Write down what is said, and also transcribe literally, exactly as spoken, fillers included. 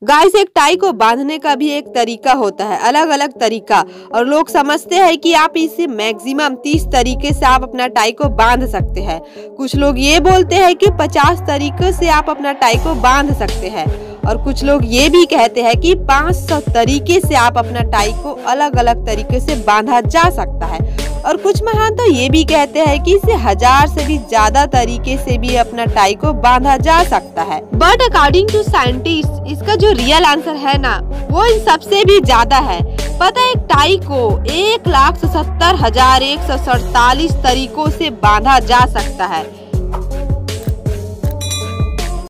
Guys, एक tie को बांधने का भी एक तरीका होता है, अलग अलग तरीका। और लोग समझते हैं कि आप इसे मैक्सिमम तीस तरीके से आप अपना टाई को बांध सकते हैं। कुछ लोग ये बोलते हैं कि पचास तरीके से आप अपना टाई को बांध सकते हैं। और कुछ लोग ये भी कहते हैं कि पाँच सौ तरीके से आप अपना टाई को अलग अलग तरीके से बांधा जा सकता है। और कुछ महान तो ये भी कहते हैं कि इसे हजार से भी ज्यादा तरीके से भी अपना टाई को बांधा जा सकता है। बट अकॉर्डिंग टू साइंटिस्ट इसका जो रियल आंसर है ना, वो इन सबसे भी ज्यादा है। पता है, एक टाई को एक लाख सत्तर हजार एक सौ सैतालीस तरीकों से बांधा जा सकता है।